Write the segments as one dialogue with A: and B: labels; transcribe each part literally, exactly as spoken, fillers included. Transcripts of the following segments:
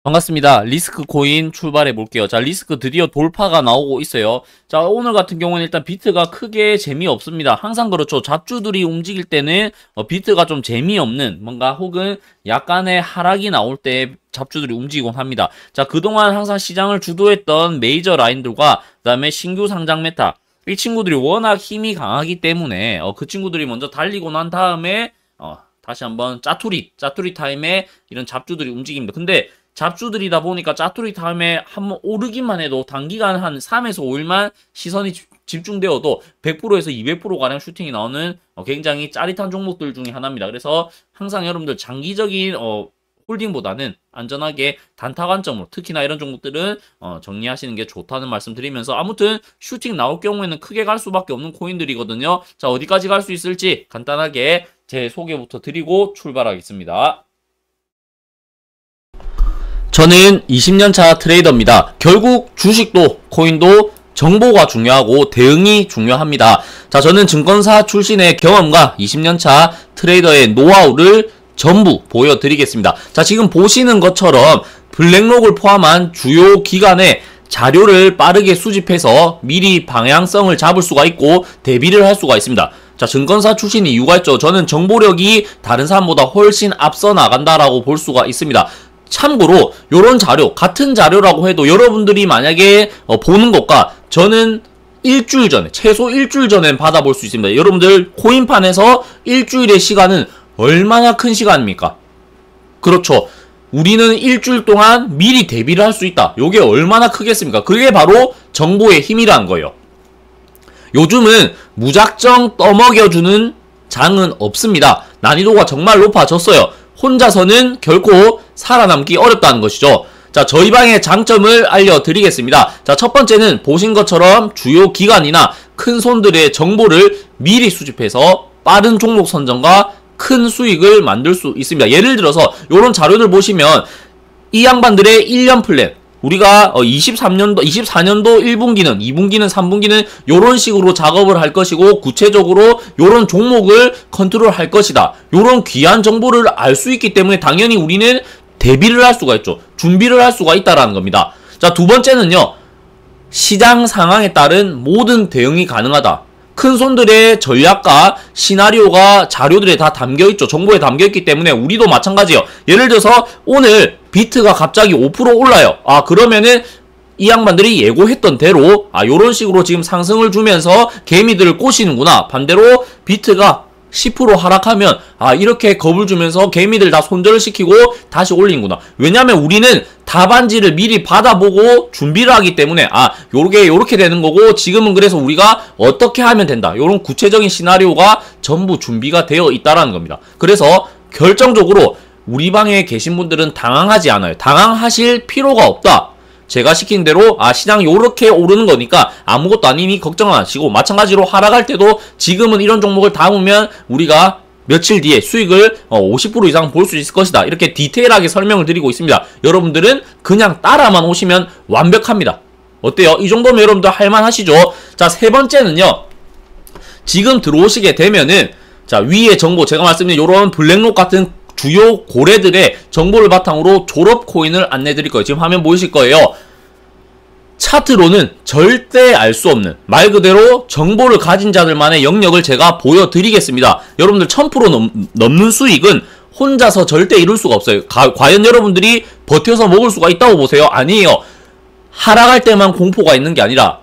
A: 반갑습니다. 리스크 코인 출발해 볼게요. 자, 리스크 드디어 돌파가 나오고 있어요. 자, 오늘 같은 경우는 일단 비트가 크게 재미없습니다. 항상 그렇죠. 잡주들이 움직일 때는 어, 비트가 좀 재미없는 뭔가 혹은 약간의 하락이 나올 때 잡주들이 움직이곤 합니다. 자, 그동안 항상 시장을 주도했던 메이저 라인들과 그다음에 신규 상장 메타 이 친구들이 워낙 힘이 강하기 때문에 어, 그 친구들이 먼저 달리고 난 다음에 어, 다시 한번 짜투리, 짜투리 타임에 이런 잡주들이 움직입니다. 근데 잡주들이다 보니까 짜투리 타임에 한번 오르기만 해도 단기간 한 삼에서 오 일만 시선이 집중되어도 백 퍼센트에서 이백 퍼센트 가량 슈팅이 나오는 굉장히 짜릿한 종목들 중에 하나입니다. 그래서 항상 여러분들 장기적인 어, 홀딩보다는 안전하게 단타 관점으로 특히나 이런 종목들은 어, 정리하시는 게 좋다는 말씀 드리면서 아무튼 슈팅 나올 경우에는 크게 갈 수밖에 없는 코인들이거든요. 자, 어디까지 갈 수 있을지 간단하게 제 소개부터 드리고 출발하겠습니다. 저는 이십 년 차 트레이더입니다. 결국 주식도 코인도 정보가 중요하고 대응이 중요합니다. 자, 저는 증권사 출신의 경험과 이십 년 차 트레이더의 노하우를 전부 보여드리겠습니다. 자, 지금 보시는 것처럼 블랙록을 포함한 주요 기관의 자료를 빠르게 수집해서 미리 방향성을 잡을 수가 있고 대비를 할 수가 있습니다. 자, 증권사 출신 이유가 있죠. 저는 정보력이 다른 사람보다 훨씬 앞서 나간다라고 볼 수가 있습니다. 참고로 요런 자료, 같은 자료라고 해도 여러분들이 만약에 어, 보는 것과 저는 일주일 전에, 최소 일주일 전에 받아볼 수 있습니다. 여러분들 코인판에서 일주일의 시간은 얼마나 큰 시간입니까? 그렇죠. 우리는 일주일 동안 미리 대비를 할 수 있다. 요게 얼마나 크겠습니까? 그게 바로 정보의 힘이라는 거예요. 요즘은 무작정 떠먹여주는 장은 없습니다. 난이도가 정말 높아졌어요. 혼자서는 결코 살아남기 어렵다는 것이죠. 자, 저희 방의 장점을 알려드리겠습니다. 자, 첫 번째는 보신 것처럼 주요 기관이나 큰 손들의 정보를 미리 수집해서 빠른 종목 선정과 큰 수익을 만들 수 있습니다. 예를 들어서 이런 자료들 보시면 이 양반들의 일 년 플랜, 우리가 이십삼 년도, 이십사 년도 일 분기는, 이 분기는, 삼 분기는 요런 식으로 작업을 할 것이고 구체적으로 요런 종목을 컨트롤 할 것이다. 요런 귀한 정보를 알 수 있기 때문에 당연히 우리는 대비를 할 수가 있죠. 준비를 할 수가 있다라는 겁니다. 자, 두 번째는요. 시장 상황에 따른 모든 대응이 가능하다. 큰 손들의 전략과 시나리오가 자료들에 다 담겨있죠. 정보에 담겨있기 때문에 우리도 마찬가지예요. 예를 들어서 오늘 비트가 갑자기 오 퍼센트 올라요. 아, 그러면은 이 양반들이 예고했던 대로 아, 요런 식으로 지금 상승을 주면서 개미들을 꼬시는구나. 반대로 비트가 십 퍼센트 하락하면 아, 이렇게 겁을 주면서 개미들 다 손절을 시키고 다시 올리는구나. 왜냐면 우리는 답안지를 미리 받아보고 준비를 하기 때문에 아, 요렇게 요렇게 되는 거고 지금은 그래서 우리가 어떻게 하면 된다. 요런 구체적인 시나리오가 전부 준비가 되어 있다라는 겁니다. 그래서 결정적으로 우리 방에 계신 분들은 당황하지 않아요. 당황하실 필요가 없다. 제가 시킨 대로 아, 시장 요렇게 오르는 거니까 아무것도 아니니 걱정 안 하시고, 마찬가지로 하락할 때도 지금은 이런 종목을 담으면 우리가 며칠 뒤에 수익을 오십 퍼센트 이상 볼 수 있을 것이다. 이렇게 디테일하게 설명을 드리고 있습니다. 여러분들은 그냥 따라만 오시면 완벽합니다. 어때요? 이 정도면 여러분들 할만하시죠? 자, 세 번째는요. 지금 들어오시게 되면은 자, 위에 정보 제가 말씀드린 요런 블랙록 같은 주요 고래들의 정보를 바탕으로 졸업 코인을 안내 드릴 거예요. 지금 화면 보이실 거예요. 차트로는 절대 알 수 없는 말 그대로 정보를 가진 자들만의 영역을 제가 보여드리겠습니다. 여러분들 천 퍼센트 넘, 넘는 수익은 혼자서 절대 이룰 수가 없어요. 가, 과연 여러분들이 버텨서 먹을 수가 있다고 보세요? 아니에요. 하락할 때만 공포가 있는 게 아니라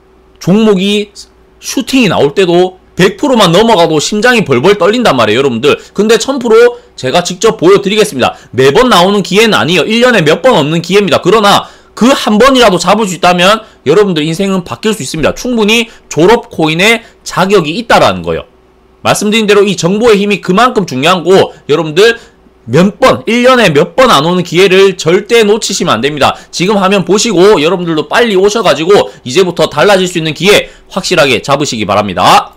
A: 종목이 슈팅이 나올 때도 백 퍼센트만 넘어가도 심장이 벌벌 떨린단 말이에요, 여러분들. 근데 천 퍼센트 제가 직접 보여드리겠습니다. 매번 나오는 기회는 아니에요. 일 년에 몇 번 없는 기회입니다. 그러나 그 한 번이라도 잡을 수 있다면 여러분들 인생은 바뀔 수 있습니다. 충분히 졸업 코인의 자격이 있다라는 거예요. 말씀드린 대로 이 정보의 힘이 그만큼 중요한 거, 여러분들 몇 번, 일 년에 몇 번 안 오는 기회를 절대 놓치시면 안 됩니다. 지금 화면 보시고 여러분들도 빨리 오셔가지고 이제부터 달라질 수 있는 기회 확실하게 잡으시기 바랍니다.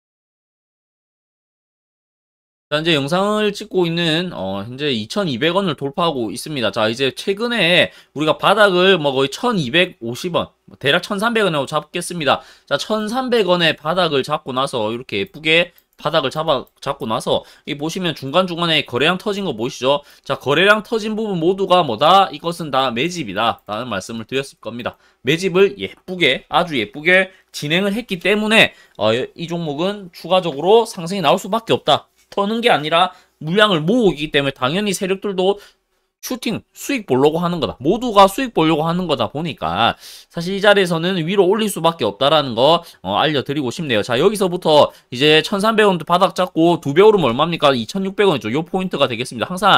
A: 자, 이제 영상을 찍고 있는 어 현재 이천이백 원을 돌파하고 있습니다. 자, 이제 최근에 우리가 바닥을 뭐 거의 천이백오십 원, 대략 천삼백 원으로 잡겠습니다. 자, 천삼백 원의 바닥을 잡고 나서 이렇게 예쁘게 바닥을 잡아, 잡고 나서, 이 보시면 중간중간에 거래량 터진 거 보이시죠? 자, 거래량 터진 부분 모두가 뭐다? 이것은 다 매집이다. 라는 말씀을 드렸을 겁니다. 매집을 예쁘게, 아주 예쁘게 진행을 했기 때문에, 어, 이 종목은 추가적으로 상승이 나올 수밖에 없다. 터는 게 아니라 물량을 모으기 때문에 당연히 세력들도 슈팅, 수익 보려고 하는 거다. 모두가 수익 보려고 하는 거다 보니까 사실 이 자리에서는 위로 올릴 수밖에 없다라는 거 어, 알려드리고 싶네요. 자, 여기서부터 이제 천삼백 원도 바닥 잡고 두 배 오르면 얼마입니까? 이천육백 원이죠. 요 포인트가 되겠습니다. 항상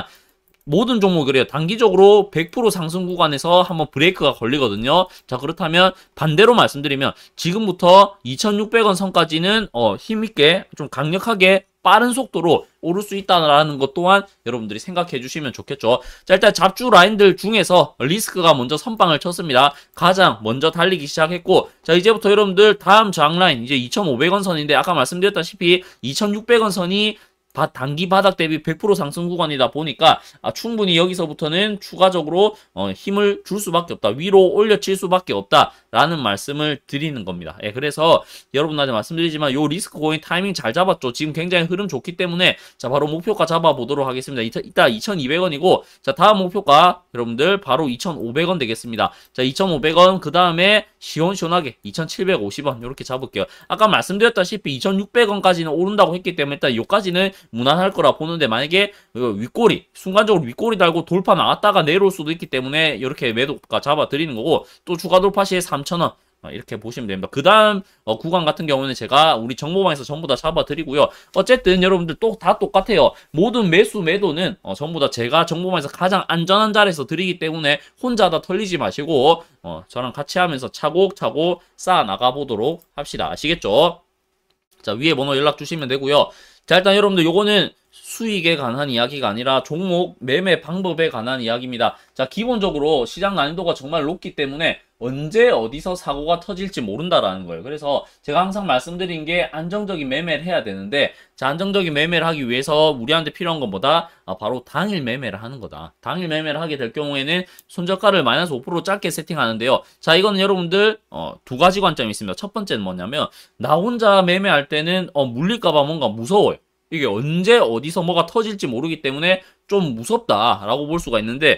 A: 모든 종목 그래요. 단기적으로 백 퍼센트 상승 구간에서 한번 브레이크가 걸리거든요. 자, 그렇다면 반대로 말씀드리면 지금부터 이천육백 원 선까지는 어, 힘있게 좀 강력하게 빠른 속도로 오를 수 있다는 것 또한 여러분들이 생각해 주시면 좋겠죠. 자, 일단 잡주 라인들 중에서 리스크가 먼저 선빵을 쳤습니다. 가장 먼저 달리기 시작했고, 자, 이제부터 여러분들 다음 저항 라인 이제 이천오백 원 선인데 아까 말씀드렸다시피 이천육백 원 선이 단기 바닥 대비 백 퍼센트 상승 구간이다 보니까 아, 충분히 여기서부터는 추가적으로 어, 힘을 줄 수밖에 없다. 위로 올려칠 수밖에 없다라는 말씀을 드리는 겁니다. 예, 그래서 여러분한테 말씀드리지만 요 리스크 고인 타이밍 잘 잡았죠. 지금 굉장히 흐름 좋기 때문에 자, 바로 목표가 잡아보도록 하겠습니다. 이따, 이따 이천이백 원이고 자, 다음 목표가 여러분들 바로 이천오백 원 되겠습니다. 자, 이천오백 원 그 다음에 시원시원하게 이천칠백오십 원 이렇게 잡을게요. 아까 말씀드렸다시피 이천육백 원까지는 오른다고 했기 때문에 일단 요까지는 무난할 거라 보는데 만약에 윗꼬리 순간적으로 윗꼬리 달고 돌파 나왔다가 내려올 수도 있기 때문에 이렇게 매도가 잡아 드리는 거고 또 추가 돌파 시에 삼천 원 이렇게 보시면 됩니다. 그 다음 어, 구간 같은 경우는 제가 우리 정보방에서 전부 다 잡아드리고요. 어쨌든 여러분들 또 다 똑같아요. 모든 매수 매도는 어, 전부 다 제가 정보방에서 가장 안전한 자리에서 드리기 때문에 혼자 다 털리지 마시고 어, 저랑 같이 하면서 차곡차곡 쌓아 나가보도록 합시다. 아시겠죠? 자, 위에 번호 연락 주시면 되고요. 자, 일단 여러분들 요거는 수익에 관한 이야기가 아니라 종목 매매 방법에 관한 이야기입니다. 자, 기본적으로 시장 난이도가 정말 높기 때문에 언제 어디서 사고가 터질지 모른다라는 거예요. 그래서 제가 항상 말씀드린 게 안정적인 매매를 해야 되는데 자, 안정적인 매매를 하기 위해서 우리한테 필요한 건 뭐다? 아, 바로 당일 매매를 하는 거다. 당일 매매를 하게 될 경우에는 손저가를 마이너스 오 퍼센트 짧게 세팅하는데요. 자, 이거는 여러분들 어, 두 가지 관점이 있습니다. 첫 번째는 뭐냐면 나 혼자 매매할 때는 어, 물릴까봐 뭔가 무서워요. 이게 언제 어디서 뭐가 터질지 모르기 때문에 좀 무섭다라고 볼 수가 있는데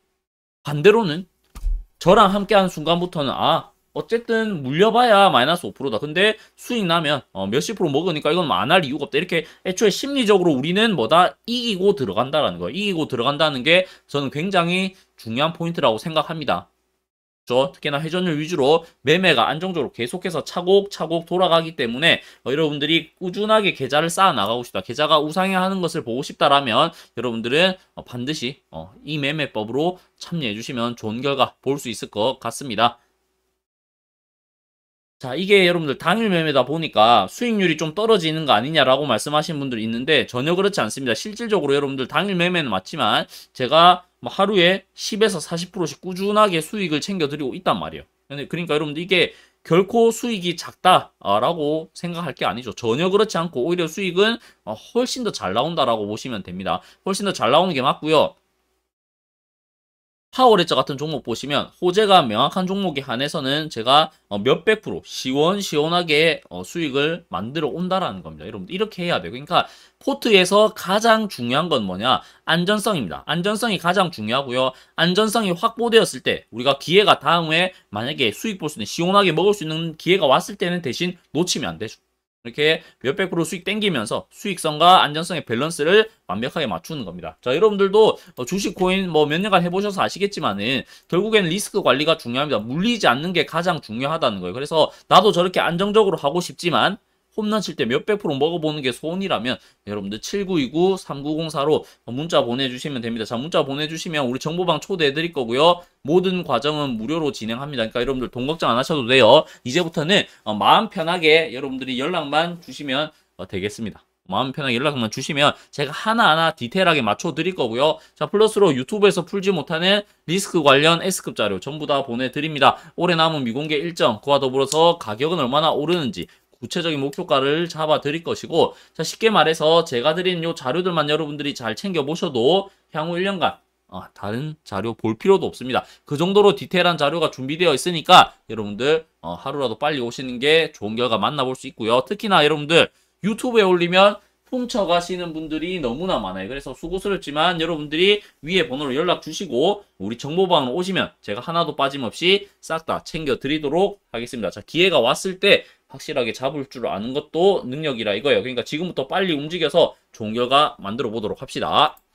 A: 반대로는 저랑 함께하는 순간부터는 아 어쨌든 물려봐야 마이너스 오 퍼센트다. 근데 수익 나면 어, 몇십 프로 먹으니까 이건 안 할 이유가 없다. 이렇게 애초에 심리적으로 우리는 뭐다 이기고 들어간다라는 거예요. 이기고 들어간다는 게 저는 굉장히 중요한 포인트라고 생각합니다. 특히나 회전율 위주로 매매가 안정적으로 계속해서 차곡차곡 돌아가기 때문에 어, 여러분들이 꾸준하게 계좌를 쌓아 나가고 싶다. 계좌가 우상향하는 것을 보고 싶다라면 여러분들은 어, 반드시 어, 이 매매법으로 참여해 주시면 좋은 결과 볼 수 있을 것 같습니다. 자, 이게 여러분들 당일 매매다 보니까 수익률이 좀 떨어지는 거 아니냐라고 말씀하시는 분들이 있는데 전혀 그렇지 않습니다. 실질적으로 여러분들 당일 매매는 맞지만 제가 뭐 하루에 십에서 사십 퍼센트씩 꾸준하게 수익을 챙겨드리고 있단 말이에요. 그러니까 여러분들 이게 결코 수익이 작다라고 생각할 게 아니죠. 전혀 그렇지 않고 오히려 수익은 훨씬 더 잘 나온다라고 보시면 됩니다. 훨씬 더 잘 나오는 게 맞고요. 파워레저 같은 종목 보시면 호재가 명확한 종목에 한해서는 제가 몇백 프로 시원시원하게 수익을 만들어 온다라는 겁니다. 여러분들 이렇게 해야 돼요. 그러니까 포트에서 가장 중요한 건 뭐냐? 안전성입니다. 안전성이 가장 중요하고요. 안전성이 확보되었을 때 우리가 기회가 다음에 만약에 수익 볼 수 있는 시원하게 먹을 수 있는 기회가 왔을 때는 대신 놓치면 안 되죠. 이렇게 몇백 프로 수익 땡기면서 수익성과 안전성의 밸런스를 완벽하게 맞추는 겁니다. 자, 여러분들도 주식 코인 뭐 몇 년간 해보셔서 아시겠지만은 결국에는 리스크 관리가 중요합니다. 물리지 않는 게 가장 중요하다는 거예요. 그래서 나도 저렇게 안정적으로 하고 싶지만 홈런 칠 때 몇백 프로 먹어보는 게 소원이라면 여러분들 칠구이구 삼구공사로 문자 보내주시면 됩니다. 자, 문자 보내주시면 우리 정보방 초대해드릴 거고요. 모든 과정은 무료로 진행합니다. 그러니까 여러분들 돈 걱정 안 하셔도 돼요. 이제부터는 마음 편하게 여러분들이 연락만 주시면 되겠습니다. 마음 편하게 연락만 주시면 제가 하나하나 디테일하게 맞춰 드릴 거고요. 자, 플러스로 유튜브에서 풀지 못하는 리스크 관련 S급 자료 전부 다 보내드립니다. 올해 남은 미공개 일정, 그와 더불어서 가격은 얼마나 오르는지 구체적인 목표가를 잡아 드릴 것이고, 자, 쉽게 말해서 제가 드린 요 자료들만 여러분들이 잘 챙겨 보셔도 향후 일 년간 아, 다른 자료 볼 필요도 없습니다. 그 정도로 디테일한 자료가 준비되어 있으니까 여러분들 어, 하루라도 빨리 오시는 게 좋은 결과 만나볼 수 있고요. 특히나 여러분들 유튜브에 올리면 훔쳐가시는 분들이 너무나 많아요. 그래서 수고스럽지만 여러분들이 위에 번호로 연락 주시고 우리 정보방으로 오시면 제가 하나도 빠짐없이 싹 다 챙겨 드리도록 하겠습니다. 자, 기회가 왔을 때 확실하게 잡을 줄 아는 것도 능력이라 이거예요. 그러니까 지금부터 빨리 움직여서 좋은 결과 만들어 보도록 합시다.